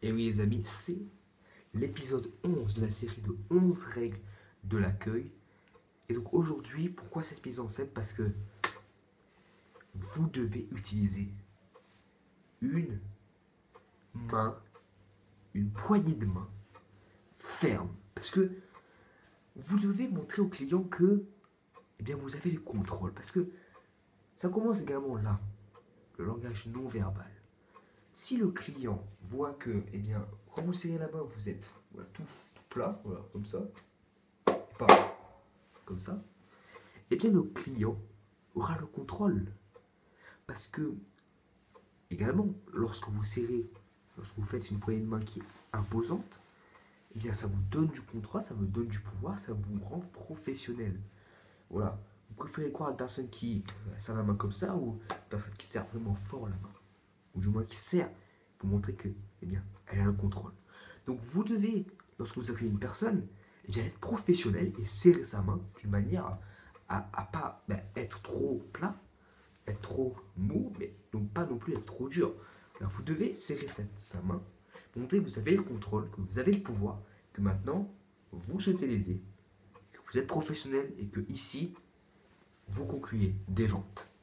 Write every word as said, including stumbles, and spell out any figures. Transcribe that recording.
Et oui les amis, c'est l'épisode onze de la série de onze règles de l'accueil. Et donc aujourd'hui, pourquoi cette mise en scène? Parce que vous devez utiliser une main, une poignée de main ferme. Parce que vous devez montrer au client que eh bien, vous avez le contrôle. Parce que ça commence également là, le langage non verbal. Si le client voit que, eh bien, quand vous serrez la main, vous êtes voilà, tout, tout plat, voilà, comme ça, pas comme ça, eh bien, le client aura le contrôle. Parce que, également, lorsque vous serrez, lorsque vous faites une poignée de main qui est imposante, eh bien, ça vous donne du contrôle, ça vous donne du pouvoir, ça vous rend professionnel. Voilà. Vous préférez croire une personne qui serre la main comme ça ou une personne qui serre vraiment fort la main? Ou du moins qui serre pour montrer que, eh bien, elle a le contrôle. Donc vous devez, lorsque vous accueillez une personne, eh bien, être professionnel et serrer sa main d'une manière à ne pas ben, être trop plat, être trop mou, mais donc pas non plus être trop dur. Alors vous devez serrer cette, sa main, montrer que vous avez le contrôle, que vous avez le pouvoir, que maintenant vous souhaitez l'aider, que vous êtes professionnel et que ici, vous concluez des ventes.